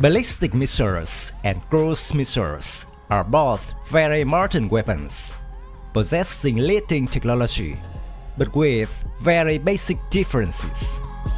Ballistic missiles and cruise missiles are both very modern weapons, possessing leading technology, but with very basic differences.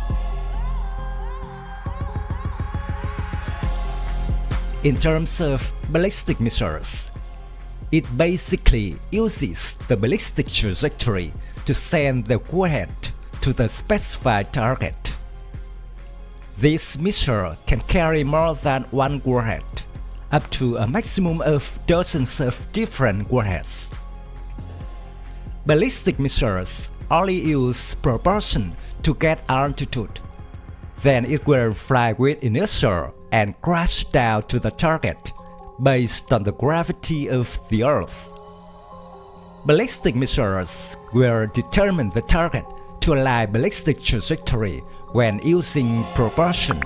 In terms of ballistic missiles, it basically uses the ballistic trajectory to send the warhead to the specified target. This missile can carry more than one warhead, up to a maximum of dozens of different warheads. Ballistic missiles only use propulsion to get altitude. Then it will fly with inertia and crash down to the target based on the gravity of the Earth. Ballistic missiles will determine the target to align ballistic trajectory when using propulsion.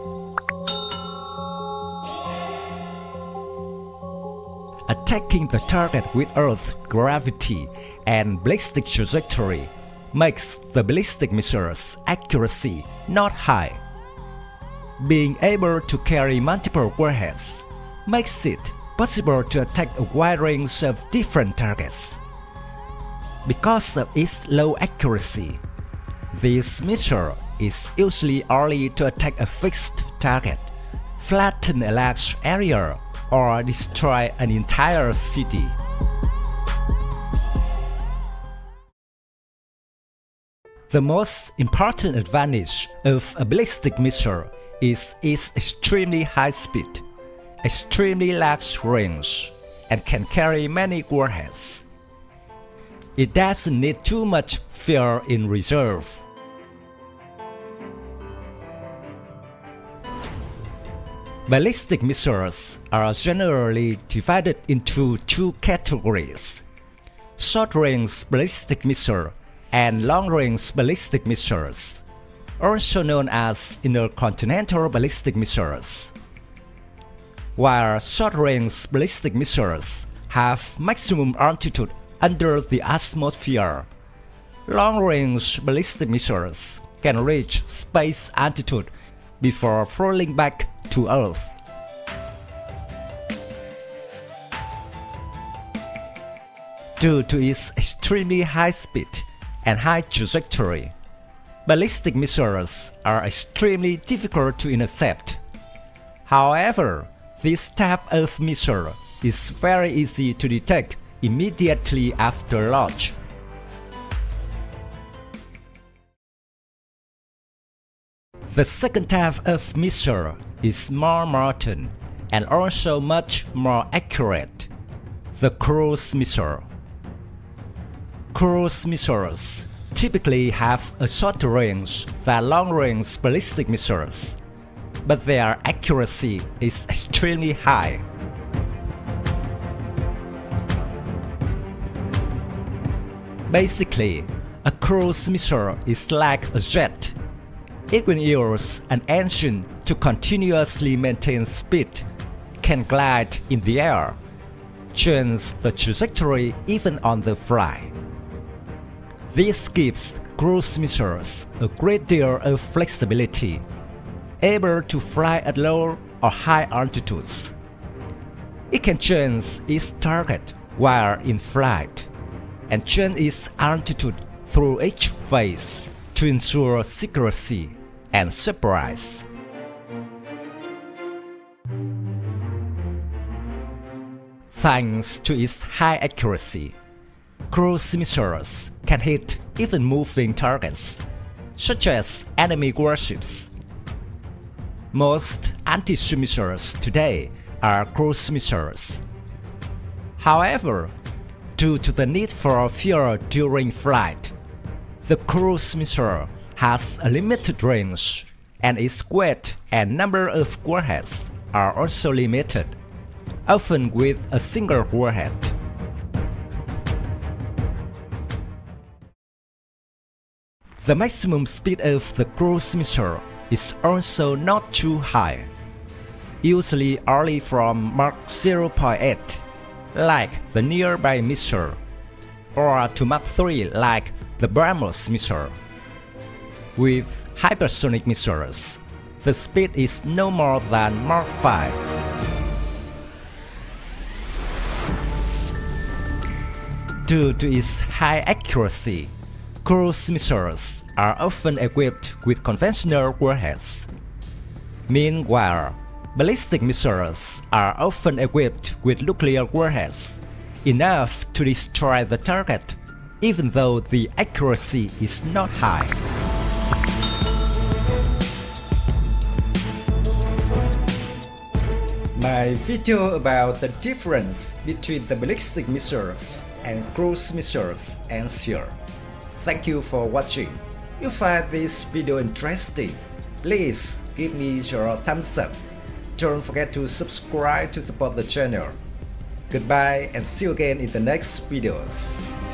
Attacking the target with Earth gravity and ballistic trajectory makes the ballistic missile's accuracy not high. Being able to carry multiple warheads makes it possible to attack a wide range of different targets. Because of its low accuracy, this missile is usually only to attack a fixed target, flatten a large area, or destroy an entire city. The most important advantage of a ballistic missile is its extremely high speed, extremely large range, and can carry many warheads. It doesn't need too much fuel in reserve. Ballistic missiles are generally divided into two categories: short-range ballistic missile and long-range ballistic missiles, also known as intercontinental ballistic missiles. While short-range ballistic missiles have maximum altitude under the atmosphere, long-range ballistic missiles can reach space altitude before falling back to Earth. Due to its extremely high speed and high trajectory, ballistic missiles are extremely difficult to intercept. However, this type of missile is very easy to detect immediately after launch. The second type of missile is more modern and also much more accurate: the cruise missile. Cruise missiles typically have a shorter range than long-range ballistic missiles, but their accuracy is extremely high. Basically, a cruise missile is like a jet. It will use an engine to continuously maintain speed, can glide in the air, change the trajectory even on the fly. This gives cruise missiles a great deal of flexibility, able to fly at low or high altitudes. It can change its target while in flight, and change its altitude through each phase to ensure secrecy and surprise. Thanks to its high accuracy, cruise missiles can hit even moving targets, such as enemy warships. Most anti-ship missiles today are cruise missiles. However, due to the need for fuel during flight, the cruise missile has a limited range, and its weight and number of warheads are also limited, often with a single warhead. The maximum speed of the cruise missile is also not too high, usually only from Mach 0.8, like the nearby missile, or to Mach 3 like the BrahMos missile. With hypersonic missiles, the speed is no more than Mach 5. Due to its high accuracy, cruise missiles are often equipped with conventional warheads. Meanwhile, ballistic missiles are often equipped with nuclear warheads, enough to destroy the target, even though the accuracy is not high. My video about the difference between the ballistic missiles and cruise missiles ends here. Thank you for watching. If you find this video interesting, please give me your thumbs up. Don't forget to subscribe to support the channel. Goodbye and see you again in the next videos.